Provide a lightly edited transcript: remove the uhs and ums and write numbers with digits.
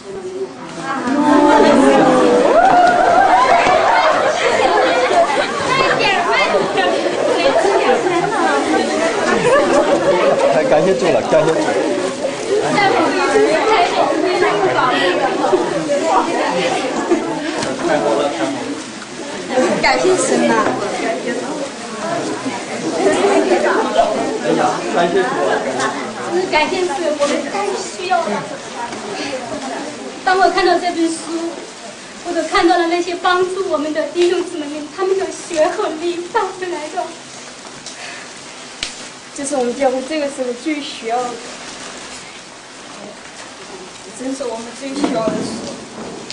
感谢主了，感谢主。 感谢神呐！ 哎呀，感谢主了。 感谢主，我们太需要了。当我看到这本书，我都看到了那些帮助我们的弟兄姊妹们，他们的血和力带回来的。 这是我们教会这个时候最需要的，真是我们最需要的事。